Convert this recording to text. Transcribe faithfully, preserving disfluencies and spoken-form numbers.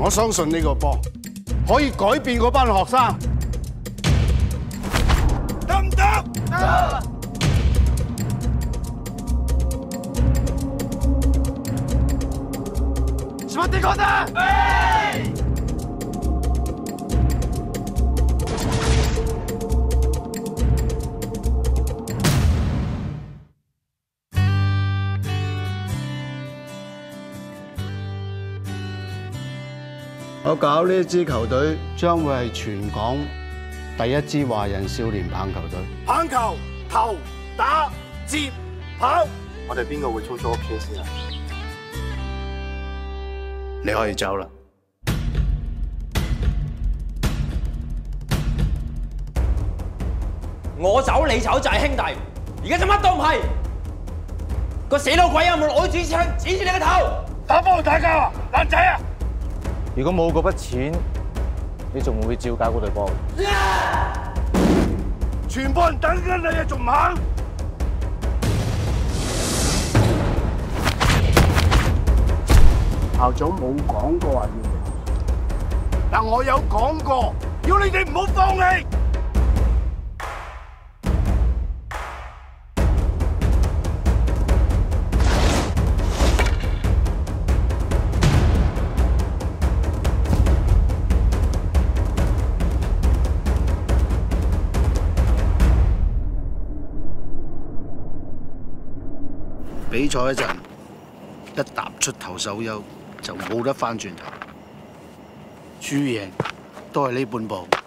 我相信呢個波可以改變嗰班學生，得唔得？得。什麼地方的？哎！我搞呢一支球隊將會係全港第一支華人少年棒球隊。棒球投打接跑，我哋邊個會操咗屋企先啊？你可以走啦。 我走你走就係兄弟，而家就乜都唔係。個死老鬼有冇攞住支槍指住你個頭？ 打波打交啊，爛仔啊！ 如果冇嗰筆錢，你仲會照搞嗰隊波？ 全部人等緊你啊，仲唔肯？校長冇講過話要你，但我有講過，要你哋唔好放棄。比賽嗰陣，一踏出投手丘就冇得翻轉頭，輸贏都係呢半步。